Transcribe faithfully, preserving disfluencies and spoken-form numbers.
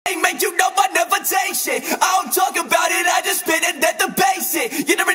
Man, you know I never take shit. I don't talk about it, I just spit it at the basic. You know